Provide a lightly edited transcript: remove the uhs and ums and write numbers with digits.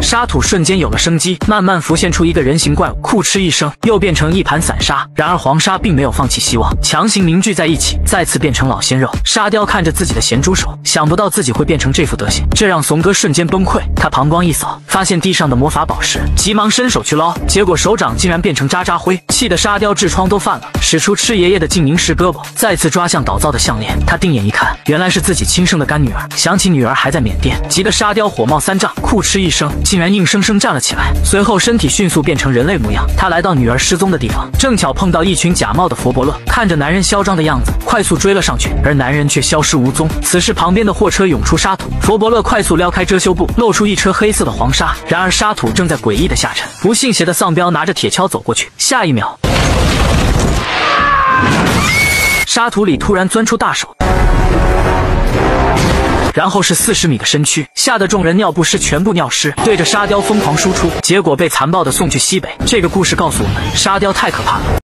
沙土瞬间有了生机，慢慢浮现出一个人形怪物，酷嗤一声，又变成一盘散沙。然而黄沙并没有放弃希望，强行凝聚在一起，再次变成老鲜肉。沙雕看着自己的咸猪手，想不到自己会变成这副德行，这让怂哥瞬间崩溃。他膀胱一扫，发现地上的魔法宝石，急忙伸手去捞，结果手掌竟然变成渣渣灰，气得沙雕痔疮都犯了，使出吃爷爷的净凝石胳膊，再次抓向倒灶的项链。他定眼一看，原来是自己亲生的干女儿。想起女儿还在缅甸，急得沙雕火冒三丈，酷嗤一声，竟然硬生生站了起来，随后身体迅速变成人类模样。他来到女儿失踪的地方，正巧碰到一群假冒的佛伯乐，看着男人嚣张的样子，快速追了上去，而男人却消失无踪。此时旁边的货车涌出沙土，佛伯乐快速撩开遮羞布，露出一车黑色的黄沙。然而沙土正在诡异的下沉，不信邪的丧彪拿着铁锹走过去，下一秒，沙土里突然钻出大手，然后是40米的身躯，吓得众人尿不湿全部尿湿，对着沙雕疯狂输出，结果被残暴的送去西北。这个故事告诉我们，沙雕太可怕了。